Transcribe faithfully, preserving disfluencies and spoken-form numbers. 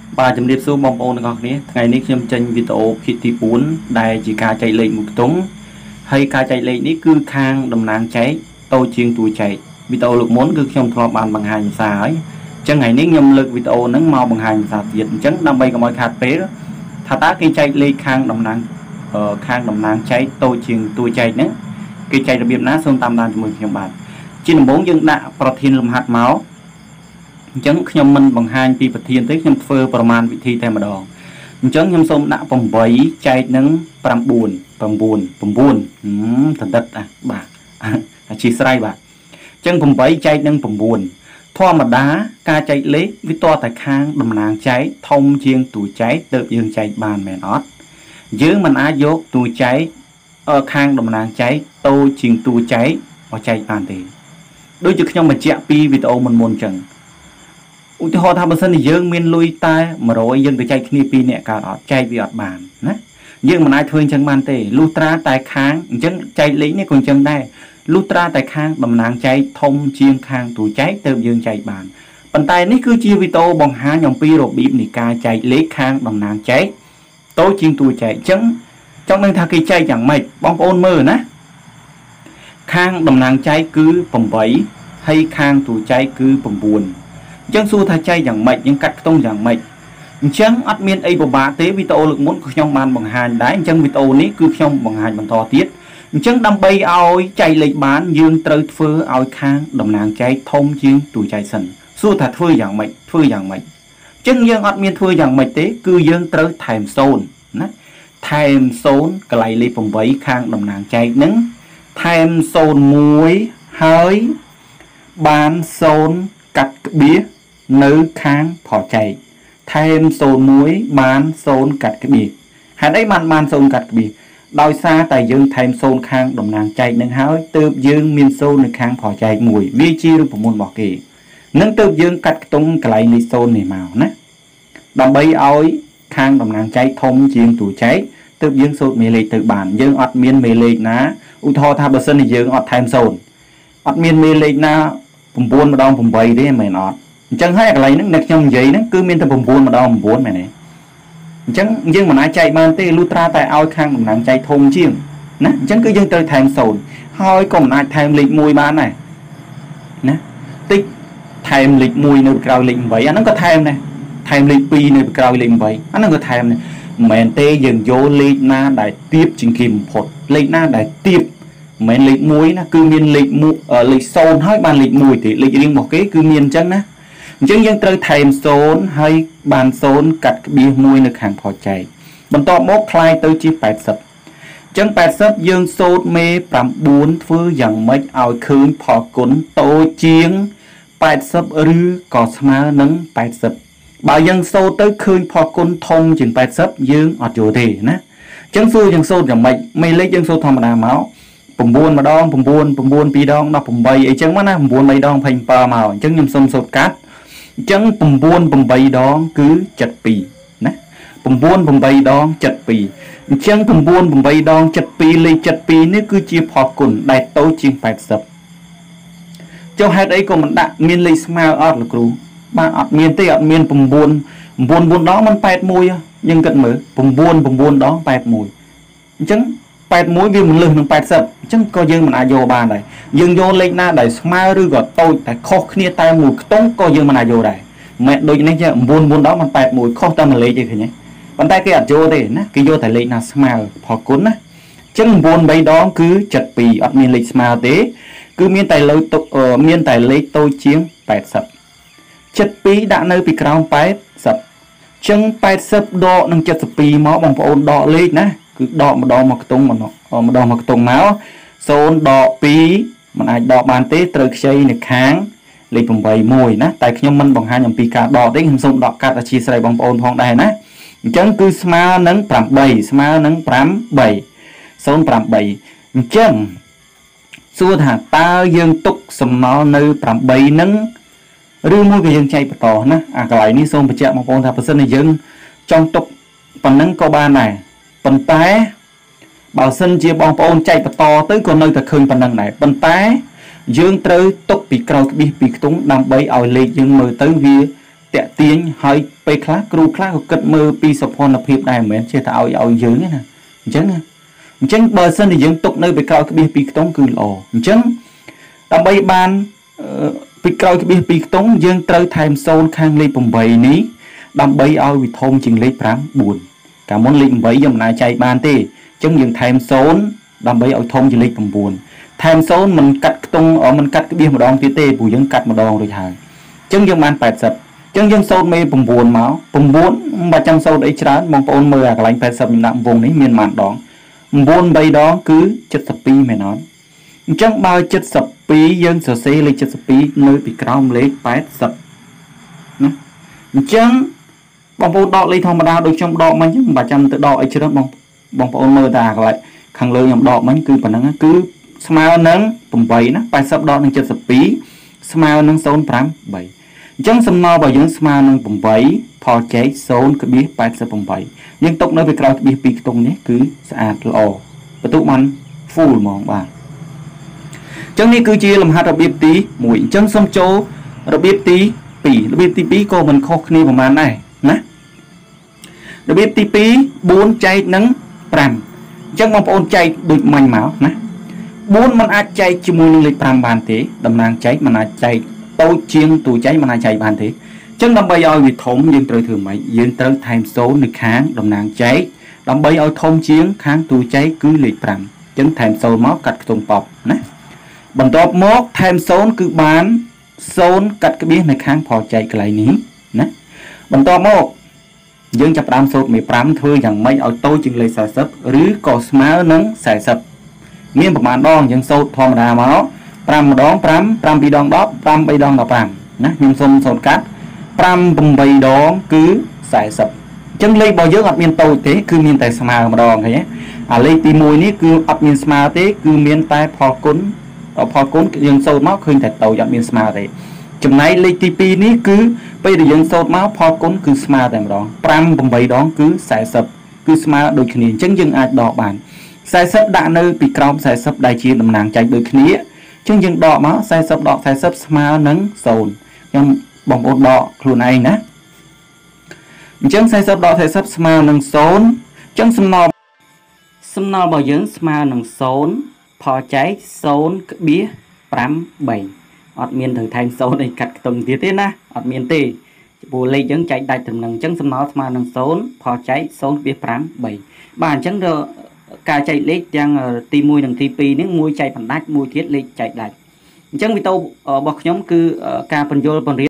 Bà chấm điệp số bom ôn ngọc này ngày nayខ្ញុំចេញ video ភាគទីbốn ដែលជាការចែកលេខមួយខ្ទង់ហើយការចែកលេខនេះគឺខាងតំណាងចែកតូចជាងតួចែក video លើកមុនគឺខ្ញុំធ្លាប់បានបង្ហាញភាសាហើយអញ្ចឹងថ្ងៃនេះខ្ញុំលើក video ហ្នឹងមកបង្ហាញភាសាទៀតអញ្ចឹងដើម្បីកុំឲ្យខាតពេលថាតើគេចែកលេខខាងតំណាងខាងតំណាងចែកតូចជាងតួចែកហ្នឹងគេចែករបៀបណាសូមតាមដានជាមួយខ្ញុំបាទជាដំបូងយើងដាក់ប្រធានលំហាត់មកអញ្ចឹងខ្ញុំមិនបង្ហាញពីប្រធានទេខ្ញុំធ្វើប្រមាណវិធីតែម្ដងអញ្ចឹងខ្ញុំសូមដាក់8ចែកនឹង9 9 9តដិតបាទអាជីស្រ័យបាទអញ្ចឹង8ចែកនឹង9ធម្មតាការចែកលេខវាតតែខាងតំណាងចែកធំជាងតួចែកទើបយើងចែកបានមែនអត់យើងមិនអាចយកតួចែកខាងតំណាងចែកតូចជាងតួចែកមកចែកបានទេដូចជាខ្ញុំបញ្ជាក់ពីវីដេអូមុនមុនអញ្ចឹងឧទាហរណ៍ថាបើសិនជាយើងមានលុយតែ100យើងទៅចែកគ្នាពីរនាក់កើតអត់ចែកវាអត់បានណាយើងមិនអាចធ្វើអញ្ចឹងបានទេលុះត្រាតែខាងអញ្ចឹងចែកលេខនេះក៏អញ្ចឹងដែរលុះត្រាតែខាងតំណាងចែកធំជាងខាងតួចែកទៅយើងចែកបានប៉ុន្តែនេះគឺជាវីដេអូបង្ហាញអំពីរបៀបនៃការចែកលេខខាងតំណាងចែកតូចជាងតួចែកអញ្ចឹងចង់ដឹងថាគេចែកយ៉ាងម៉េចបងប្អូនមើលណាខាងតំណាងចែកគឺ8ហើយខាងតួចែកគឺ9អញ្ចឹងសួរថាចែកយ៉ាងម៉េចយើងកាត់ខ្ទង់យ៉ាងម៉េចអញ្ចឹងអត់មានអីពិបាកទេវីដេអូលើកមុនខ្ញុំបានបង្ហាញដែរអញ្ចឹងវីដេអូនេះគឺខ្ញុំបង្ហាញបន្តទៀតអញ្ចឹងដើម្បីឲ្យចែកលេខបានយើងត្រូវធ្វើឲ្យខាងតំណាងចែកធំជាងតួចែកសិនសួរថាធ្វើយ៉ាងម៉េចធ្វើយ៉ាងម៉េចអញ្ចឹងយើងអត់មានធ្វើយ៉ាងម៉េចទេគឺយើងត្រូវថែម0ណាថែម0កន្លែងលេខ8ខាងតំណាងចែកហ្នឹងថែម01ហើយបាន0កាត់ក្បៀសនៅខាងផចែកថែម01បាន0កាត់ក្បៀសហេតុអីបានបាន0កាត់ក្បៀសដោយសារតែយើងថែម0ខាងតំណាងចែកនឹងហើយទើបយើងមាន0នៅខាងផចែកមួយវាជារូបមន្តរបស់គេនឹងទើបយើងកាត់ខ្ទង់កន្លែងលេខ0នេះមកណាដើម្បីឲ្យខាងតំណាងចែកធំជាងតួចែកទើបយើងសូត្រមេលេខទៅបានយើងអត់មានមេលេខណាឧទាហរណ៍ថាបើសិនជាយើងអត់ថែម0អត់មានមេលេខណា9ម្ដង8ទេមែនអត់អញ្ចឹងហើយកន្លែងហ្នឹងអ្នកខ្ញុំនិយាយហ្នឹងគឺមានតែ9ម្ដង9មែនទេអញ្ចឹងយើងមិនអាចចែកបានទេលុះត្រាតែឲ្យខាងតំណាងចែកធំជាងណាអញ្ចឹងគឺយើងត្រូវថែម0ហើយក៏មិនអាចថែមលេខ1បានដែរណាតិចថែមលេខ1នៅក្រោយលេខ8អាហ្នឹងក៏ថែមដែរថែមលេខ2នៅក្រោយលេខ8អាហ្នឹងក៏ថែមដែរមិនមែនទេយើងយកលេខណាដែលទៀបជាងគេបំផុតលេខណាដែលទៀបមិនមែនលេខ1ណាគឺមានលេខលេខ0ហើយបានលេខ1ទេលេខរៀងរបស់គេគឺមានអញ្ចឹងណាអញ្ចឹងយើងត្រូវថែម0ហើយបាន0កាត់ក្បៀស1នៅខាងផចែកបន្ទាប់មកคล้ายទៅជា80អញ្ចឹង80យើងសូត្រមេ9ធ្វើយ៉ាងម៉េចឲ្យឃើញផលគុណតូចជាង80ឬក៏ស្មើនឹង80បើយើងសូត្រទៅឃើញផលគុណធំជាង80យើងអត់យល់ទេណាអញ្ចឹងសួរយើងសូត្រយ៉ាងម៉េចមេលេខយើងសូត្រធម្មតាមក9ម្ដង9 9 2ដង18អីចឹងមកណា9 3ដង27មកអញ្ចឹងខ្ញុំសុំសូត្រកាត់អញ្ចឹង9 8ដងគឺ72ណា9 8ដង72អញ្ចឹង9 8ដង72លេខ72នេះគឺជាផលគុណដែលតូចជាង80ចុះហេតុអីក៏មិនដាក់មានលេខស្មើអត់លោកគ្រូបាទអត់មានទេអត់មាន9 9 4ដងមិន81យើងគិតមើល9 9ដង81អញ្ចឹង81វាមិនលើសនឹង80អញ្ចឹងក៏យើងមិនអាចយកបានដែរយើងយកលេខណាដែលស្មើឬក៏តូចតែខុសគ្នាតែមួយខ្ទង់ក៏យើងមិនអាចយកដែរមិនដូចនេះចេះ9 9ដងមិន81ខុសតែមួយលេខទេឃើញទេប៉ុន្តែគេអត់យកទេណាគេយកតែលេខណាស្មើផលគុណណាអញ្ចឹង9 3ដងគឺ72អត់មានលេខស្មើទេគឺមានតែលេខតូចមានតែលេខតូចជាង80 72ដាក់នៅពីក្រោម80អញ្ចឹង80ដកនឹង72មកបងប្អូនដកលេខណាគឺដកម្ដងមកខ្ទង់ម្ដងម្ដងមកខ្ទង់មក0ដក2មិនអាចដកបានទេត្រូវខ្ចីនៅខាងលេខ8មួយណាតែខ្ញុំមិនបង្ហាញអំពីការដកទេខ្ញុំសូមដកកាត់អធិស្ឋានបងប្អូនផងដែរណាអញ្ចឹងគឺស្មើនឹង8ស្មើនឹង8 08អញ្ចឹងសួរថាតើយើងទុកសំណល់នៅ8ហ្នឹងឬមួយក៏យើងចែកបន្តណាអាកន្លែងនេះសូមបញ្ជាក់បងប្អូនថាបើសិនជាយើងចង់ទុកប៉ុណ្ណឹងក៏បានដែរប៉ុន្តែបើសិនជាបងប្អូនចែកបន្តទៅក៏នៅតែឃើញប៉ុណ្ណឹងដែរប៉ុន្តែយើងត្រូវទុកពីក្រោយក្បៀសពីខ្ទង់ដើម្បីឲ្យលេខយើងមើលទៅវាแตะเตียงให้ไปคลาครูคลาก็เกิดมือปีสพนภิบได้เหมือนเชื่อเอาเอาเยอะนะจังจังเบอร์เซนที่ยังตกในไปกลายกระบี่ปีต้องคือหล่อจังตามใบบานไปกลายกระบี่ปีต้องยังเตยไทม์โซนข้างเลยปุ่มใบนี้ดำใบเอาวิทมจึงเลยพรำบุญการมนลิงใบยังนายใจบานเต้จังยังไทม์โซนดำใบเอาทมจึงเลยปุ่มบุญไทม์โซนมันกัดตรงอ๋อมันกัดกระบี่มาดองที่เต้ปู่ยังกัดมาดองโดยทางจังยังมันแปดสิบจังยังโซนไม่ปุ่มบุญเมาปุ่มบุญมาจำโซนไอ้ชราบางปนมืออะไรแปดสิบนำวงนี้มีมันดองบุญใบดองคือเจ็ดสิบปีไม่นอนจังบ่าวเจ็ดสิบปียังเสียเลยเจ็ดสิบปีเนื้อปีกราวเล็กแปดสิบนะจังบางปนดอกเลยธรรมดาโดยจำดอกมันยังบ่จำแต่ดอกไอ้ชราบบางบางปนมือตาอะไรขังเลยอย่างดอกมันคือปนังคือสมาร์นังปุ่มใบนะแปดสิบดอกหนึ่งเจ็ดสิบปีสมาร์นังโซนพรำใบจังสำนอบ่ยังสมาร์นังปุ่มใบพอใจโซนกระบี่แปดสิบปุ่มใบยังตกในไปกลายกระบี่ปีตรงนี้คือสะอาดหล่อประตูมันฟูมองบ้างจังนี้คือจีลำหัดระเบียบตีหมวยจังสมโจระเบียบตีปีระเบียบตีปีก็มันคอกนี่ประมาณได้นะระเบียบตีปีบุญใจนังปรำจังมองโอนใจดุดมันหมานะบุญมันอาจใจจมูกเลยปรำบานเตะดำนางใจมันอาจใจโตเชียงตัวใจมันอาจใจบานเตะจังดำใบเอาวิถมยืนเตยถือไหมยืนเตยไทม์โซนในค้างดำนางใจดำใบเอาทมเชียงค้างตัวใจคือเลยปรำจังไทม์โซนมอกัดตรงปอบนะบรรทบมอกไทม์โซนคือบานโซนกัดกระเบี้ยในค้างพอใจไกลนี้นะบรรทบมอกยังจะปรำโซนไม่ปรำเธออย่างไม่เอาโตจึงเลยสายซับหรือก่อสมาร์นังสายซับเมียประมาณดองยังโซนธรรมดามาปรำดองปรำปรำปีดองดอกปรำไปดองดอกปรำนะยังโซนโซนกัดปรำปุ่มใบดองคือสายซับจังเลยบ่เยอะอัดเมียนโตเตะคือเมียนแต่สมาร์มาดองไงอ่ะเลยตีมวยนี่คืออัดเมียนสมาร์เตะคือเมียนแต่พอกุ้นพอกุ้นยังโซนมาคืนแต่โตอัดเมียนสมาร์เตะจำไหนเลยตีปีนี้คือไปเดี๋ยวยังโซนมาพอกุ้นคือสมาร์แต่มาดองปรำปุ่มใบดองคือสายซับคือสมาร์โดยขณีจังยังอาจดอกบานสายซับด่าเนื้อปีกรอบสายซับได้ชีดำนางใจโดยขณีจังยังดอกมาสายซับดอกสายซับสมาร์นั้นโซนยังบองอดดอกครูนายนะจังใส่ซับดอกใส่ซับสมาร์หนึ่งโซนจังสมนอสมนอบ่อยังสมาร์หนึ่งโซนพอใจโซนกเบี้ยปรำใบอดเมียนถึงแทงโซนในกัดตรงที่ที่นะอดเมียนตีปูเลยยังใจได้ถึงหนึ่งจังสมนอสมาร์หนึ่งโซนพอใจโซนเบี้ยปรำใบบ้านจังเดอการใจเล็กจังตีมวยหนึ่งตีปีนึกมวยใจผันได้มวยเทียดเล็กใจได้จังวิโตบอกย้อมคือการปนโยปนเรีย